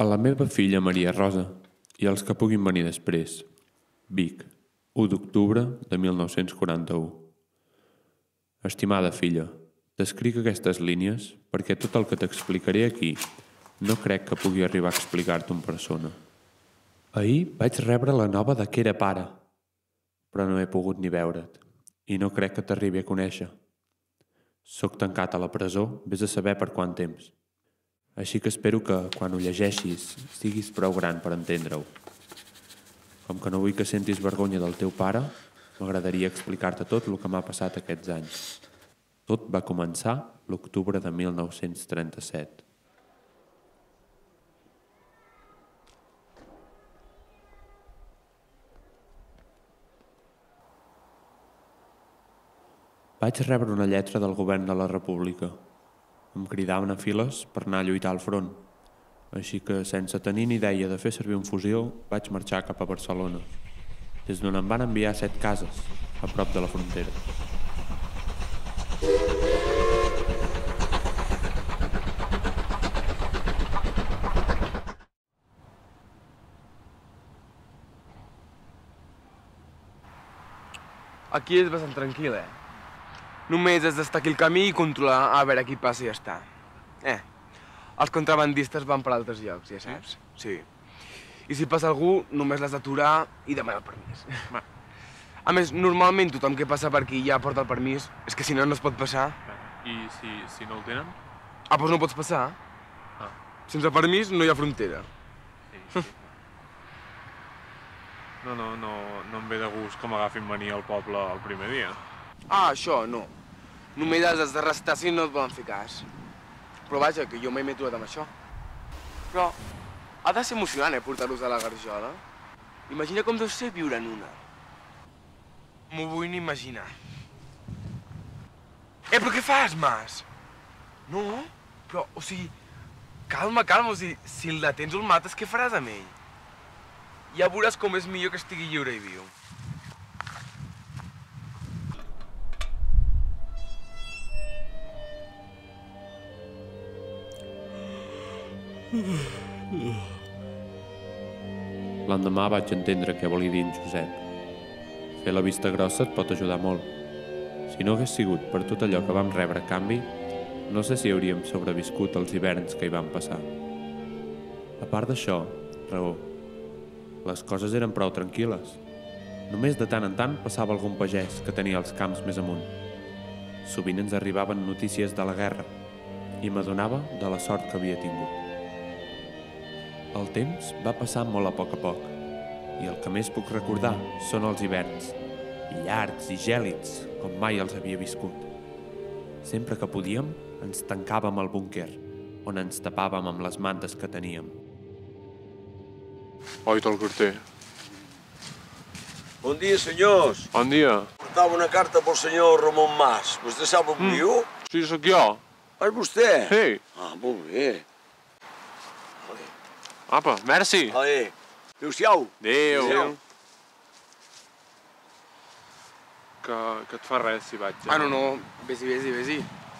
A la meva filla Maria Rosa i els que puguin venir després. Vic, 1 d'octubre de 1941. Estimada filla, t'escric aquestes línies perquè tot el que t'explicaré aquí no crec que pugui arribar a explicar-t'ho en persona. Ahir vaig rebre la nova de que era pare, però no he pogut ni veure't i no crec que t'arribi a conèixer. Soc tancat a la presó, vés a saber per quant temps. Així que espero que, quan ho llegeixis, siguis prou gran per entendre-ho. Com que no vull que sentis vergonya del teu pare, m'agradaria explicar-te tot el que m'ha passat aquests anys. Tot va començar l'octubre de 1937. Vaig rebre una lletra del govern de la República. Em cridaven a files per anar a lluitar al front. Així que, sense tenir ni idea de fer servir un fusil, vaig marxar cap a Barcelona, des d'on em van enviar a 7 cases, a prop de la frontera. Aquí és bastant tranquil, Només has d'estar aquí al camí i controlar a veure qui passa i ja està. Els contrabandistes van per altres llocs, ja saps. Sí. I si passa algú, només l'has d'aturar i demanar el permís. A més, normalment tothom que passa per aquí ja porta el permís. És que si no, no es pot passar. I si no el tenen? Doncs no pots passar. Sense permís no hi ha frontera. No em ve de gust que m'agafin venir al poble el primer dia. Això no. Només has d'arrestar si no et volen fer cas. Però vaja, que jo mai m'he trobat amb això. Però ha de ser emocionant, portar-los a la garjola. Imagina com deu ser viure en una. M'ho vull ni imaginar. Però què fas, Mas? No, però, o sigui, calma, o sigui, si el detens o el mates, què faràs amb ell? Ja veuràs com és millor que estigui lliure i viu. L'endemà vaig entendre què volia dir en Josep. Fer la vista grossa et pot ajudar molt. Si no hagués sigut per tot allò que vam rebre a canvi, no sé si hauríem sobreviscut els hiverns que hi van passar. A part d'això, raó, les coses eren prou tranquil·les. Només de tant en tant passava algun pagès que tenia els camps més amunt. Sovint ens arribaven notícies de la guerra i m'adonava de la sort que havia tingut. El temps va passar molt a poc, i el que més puc recordar són els hiverns, llargs i gèlids, com mai els havia viscut. Sempre que podíem, ens tancàvem al búnquer, on ens tapàvem amb les mantes que teníem. Oi, el Corter. Bon dia, senyors. Bon dia. Portava una carta pel senyor Ramon Mas. Vostè sap on viu? Sí, sóc jo. És vostè? Sí. Molt bé. Apa, merci. Adéu-siau. Adéu. Que et fa res si vaig. No. Vés-hi.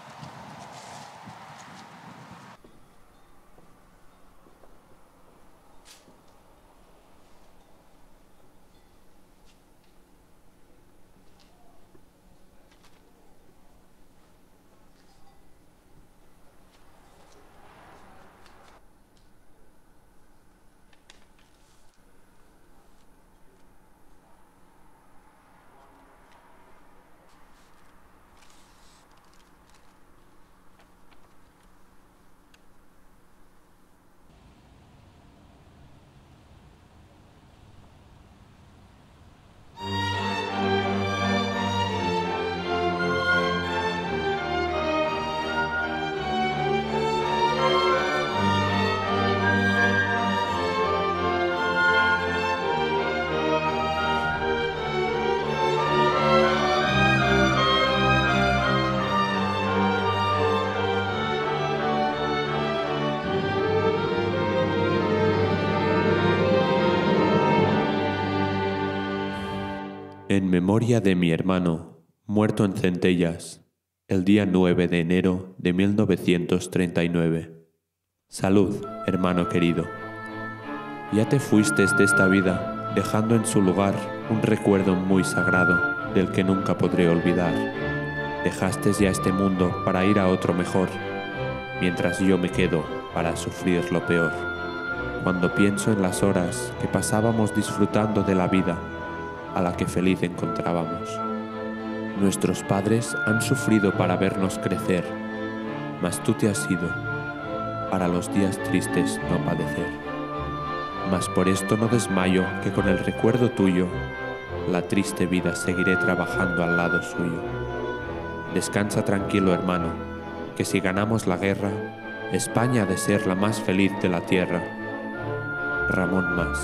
En memoria de mi hermano, muerto en Centellas, el día 9 de enero de 1939. Salud, hermano querido. Ya te fuiste de esta vida, dejando en su lugar un recuerdo muy sagrado del que nunca podré olvidar. Dejaste ya este mundo para ir a otro mejor, mientras yo me quedo para sufrir lo peor. Cuando pienso en las horas que pasábamos disfrutando de la vida a la que feliz encontrábamos. Nuestros padres han sufrido para vernos crecer, mas tú te has ido para los días tristes no padecer. Mas por esto no desmayo que con el recuerdo tuyo la triste vida seguiré trabajando al lado suyo. Descansa tranquilo, hermano, que si ganamos la guerra, España ha de ser la más feliz de la tierra. Ramón Mas.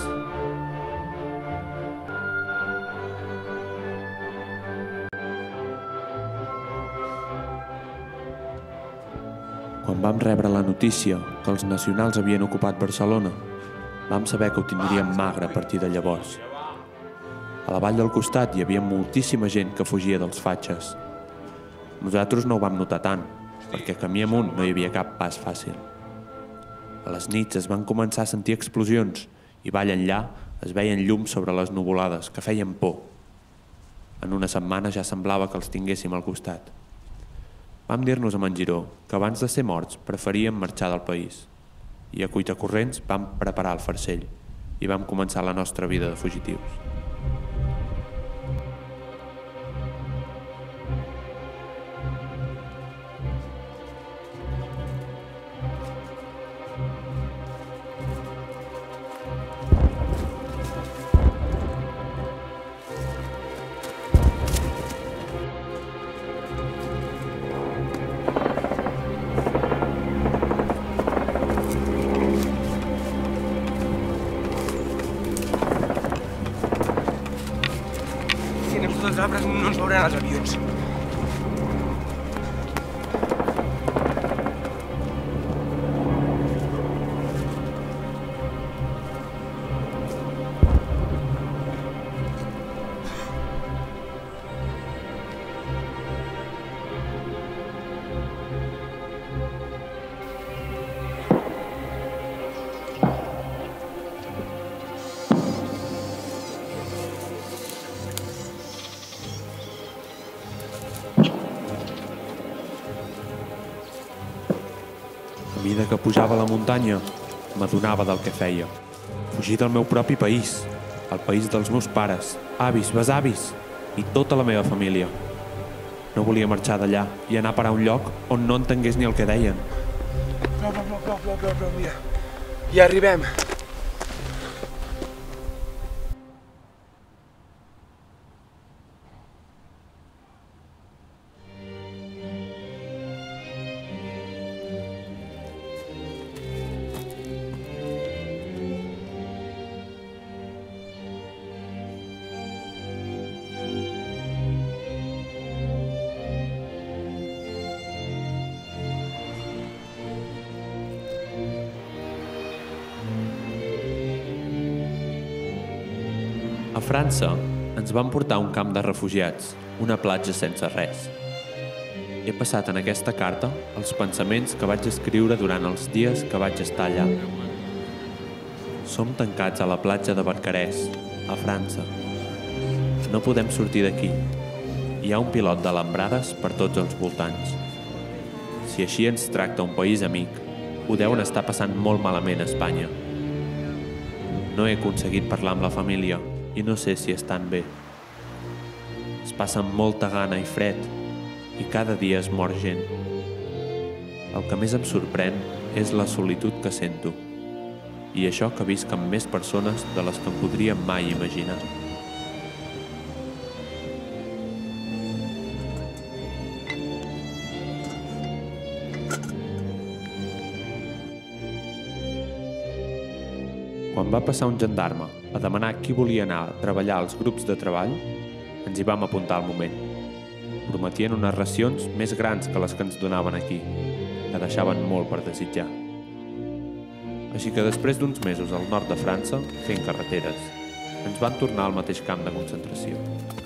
Quan vam rebre la notícia que els nacionals havien ocupat Barcelona, vam saber que ho tindríem magre a partir de llavors. A la vall del costat hi havia moltíssima gent que fugia dels fatxes. Nosaltres no ho vam notar tant, perquè camí amunt no hi havia cap pas fàcil. A les nits es van començar a sentir explosions i vall enllà es veien llums sobre les nuvolades que feien por. En una setmana ja semblava que els tinguéssim al costat. Vam dir-nos amb en Giró que abans de ser morts preferíem marxar del país i a cuitacorrents vam preparar el farcell i vam començar la nostra vida de fugitius. Si anem sota els arbres no ens veuran els avions. A mesura que pujava a la muntanya, m'adonava del que feia. Fugir del meu propi país, el país dels meus pares, avis, besavis i tota la meva família. No volia marxar d'allà i anar a parar a un lloc on no entengués ni el que deien. Prou, mira. Ja arribem. A França ens van portar a un camp de refugiats, una platja sense res. He passat en aquesta carta els pensaments que vaig escriure durant els dies que vaig estar allà. Som tancats a la platja de Barcarès, a França. No podem sortir d'aquí. Hi ha un pilot d'alambrades per tots els voltants. Si així ens tracta un país amic, ho deuen estar passant molt malament a Espanya. No he aconseguit parlar amb la família i no sé si estan bé. Es passa amb molta gana i fred i cada dia es mor gent. El que més em sorprèn és la solitud que sento i això que visc amb més persones de les que em podria mai imaginar. Quan va passar un gendarme a demanar qui volia anar a treballar als grups de treball, ens hi vam apuntar al moment. Prometien unes racions més grans que les que ens donaven aquí, que deixaven molt per desitjar. Així que després d'uns mesos al nord de França, fent carreteres, ens van tornar al mateix camp de concentració.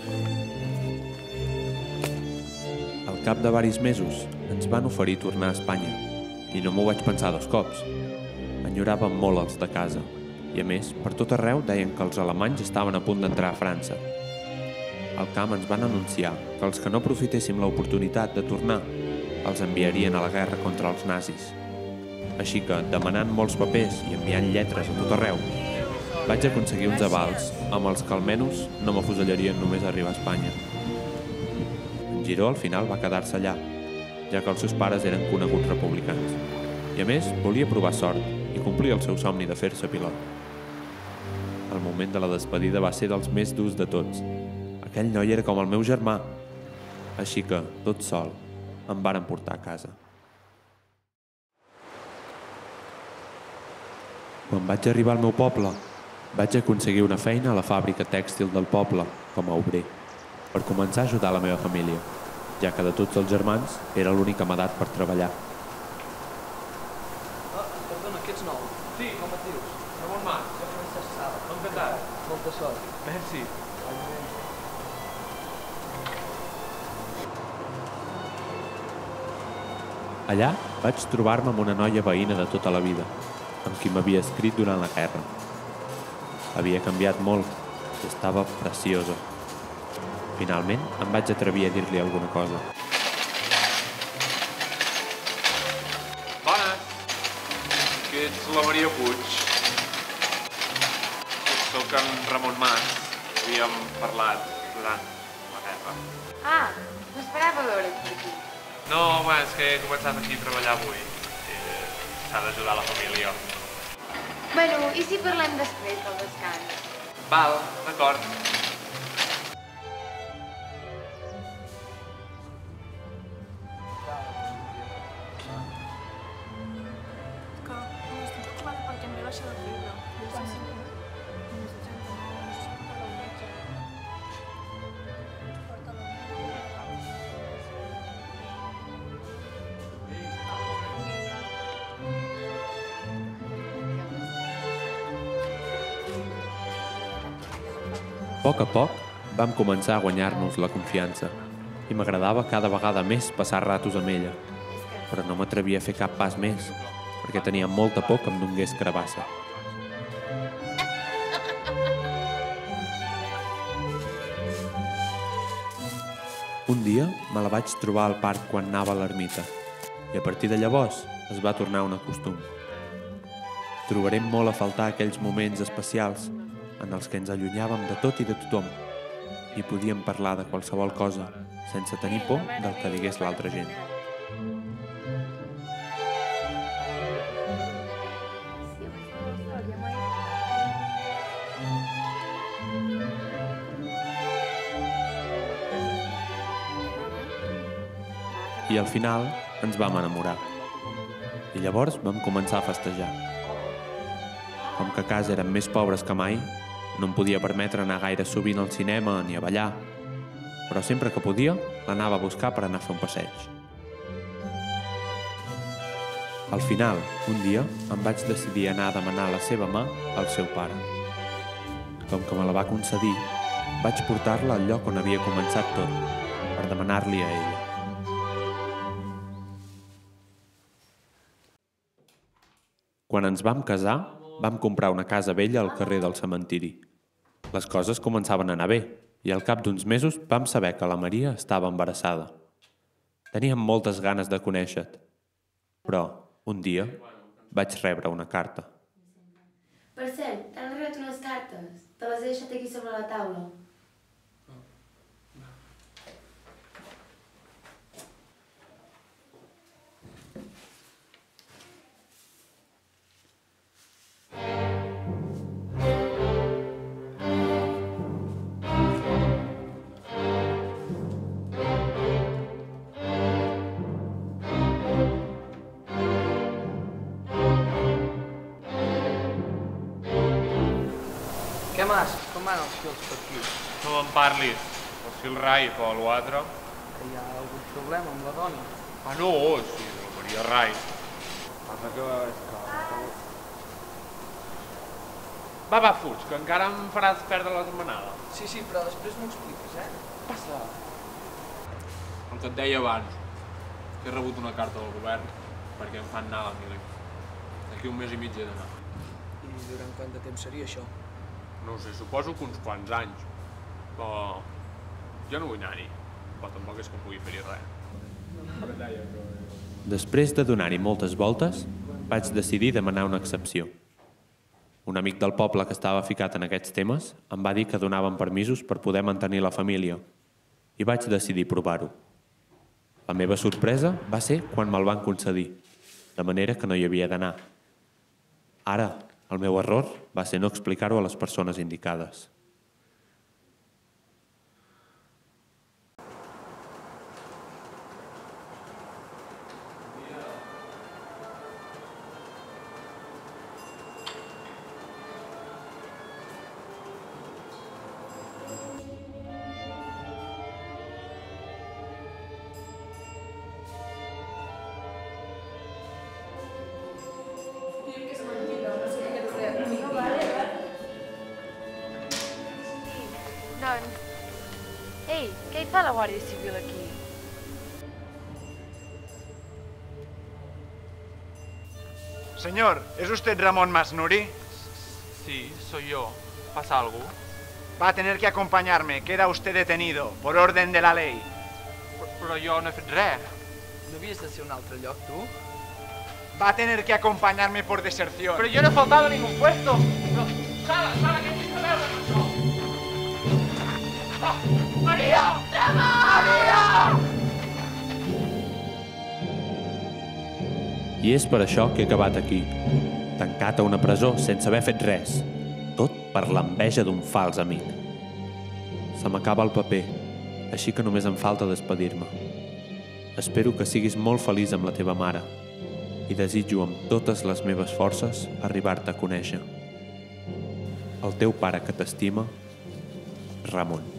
Al cap de varis mesos, ens van oferir tornar a Espanya, i no m'ho vaig pensar dos cops. Enyorava molt els de casa, I a més, per tot arreu deien que els alemanys estaven a punt d'entrar a França. Al camp ens van anunciar que els que no aprofitéssim l'oportunitat de tornar els enviarien a la guerra contra els nazis. Així que, demanant molts papers i enviant lletres a tot arreu, vaig aconseguir uns avals amb els que almenys no m'afusellarien només arribar a Espanya. En Giró al final va quedar-se allà, ja que els seus pares eren coneguts republicans. I a més, volia provar sort i complir el seu somni de fer-se pilot. El moment de la despedida va ser dels més durs de tots. Aquell noi era com el meu germà. Així que, tot sol, em varen portar a casa. Quan vaig arribar al meu poble, vaig aconseguir una feina a la fàbrica tèxtil del poble, com a obrer, per començar a ajudar la meva família, ja que de tots els germans era l'únic amadat per treballar. Perdona, que ets nou? Sí. Com et dius? Ramon Mas. Jo Francesc Sala. Encantat. Molta sort. Merci. Allà vaig trobar-me amb una noia veïna de tota la vida, amb qui m'havia escrit durant la guerra. Havia canviat molt i estava preciosa. Finalment em vaig atrevir a dir-li alguna cosa. Bones. Que ets la Maria Puig. Soc en Ramon Mas. Havíem parlat durant la guerra. Ah, m'esperava veure't per aquí. No, home, és que he començat aquí a treballar avui. S'ha d'ajudar la família. Bueno, i si parlem després del descans? Val, d'acord. Estic preocupada perquè m'he baixat la febre. No sé si... Només 39, no sé si porta la metge. Porta la A poc a poc vam començar a guanyar-nos la confiança i m'agradava cada vegada més passar ratos amb ella, però no m'atrevia a fer cap pas més perquè tenia molta por que em donés carabassa. Un dia me la vaig trobar al parc quan anava a l'ermita i a partir de llavors es va tornar un costum. Trobarem molt a faltar aquells moments especials en els que ens allunyàvem de tot i de tothom i podíem parlar de qualsevol cosa sense tenir por del que digués l'altra gent. I al final ens vam enamorar. I llavors vam començar a festejar. Com que a casa érem més pobres que mai, no em podia permetre anar gaire sovint al cinema ni a ballar, però sempre que podia l'anava a buscar per anar a fer un passeig. Al final, un dia, em vaig decidir anar a demanar la seva mà al seu pare. Com que me la va concedir, vaig portar-la al lloc on havia començat tot, per demanar-li a ella. Quan ens vam casar, vam comprar una casa vella al carrer del cementiri. Les coses començaven a anar bé i al cap d'uns mesos vam saber que la Maria estava embarassada. Teníem moltes ganes de conèixer-te, però un dia vaig rebre una carta. Per cert, t'han arribat unes cartes. Te les he deixat aquí sobre la taula. Què mas? Com van els fils per aquí? No me'n parlis. El fil Rai o l'altre. Que hi ha algun problema amb la dona? Ah, no, sí, de la Maria Rai. Passa que és que... Va, fuig, que encara em faràs perdre la setmanada. Sí, però després m'ho expliques, Passa. El que et deia abans, que he rebut una carta del govern perquè em fan anar a la mili. D'aquí un mes i mig he d'anar. I durant quant de temps seria això? No ho sé, suposo que uns quants anys. Però jo no vull anar-hi, però tampoc és que pugui fer-hi res. Després de donar-hi moltes voltes, vaig decidir demanar una excepció. Un amic del poble que estava ficat en aquests temes em va dir que donaven permisos per poder mantenir la família i vaig decidir provar-ho. La meva sorpresa va ser quan me'l van concedir, de manera que no hi havia d'anar. Ara, el meu error va ser no explicar-ho a les persones indicades. Doncs... Ei, què hi fa la Guàrdia Civil aquí? Señor, ¿es usted Ramón Masnuri? Sí, soy yo. ¿Pasa algo? Va a tener que acompañarme. Queda usted detenido, por orden de la ley. Però jo no he fet res. No havies de ser un altre lloc, tu? Va a tener que acompañarme por deserción. Però jo no he faltat a ningún puesto. Però, Sara, què tens a veure amb això? Oh, Maria! Maria! I és per això que he acabat aquí, tancat a una presó sense haver fet res, tot per l'enveja d'un fals amic. Se m'acaba el paper, així que només em falta despedir-me. Espero que siguis molt feliç amb la teva mare i desitjo amb totes les meves forces arribar-te a conèixer. El teu pare que t'estima, Ramon.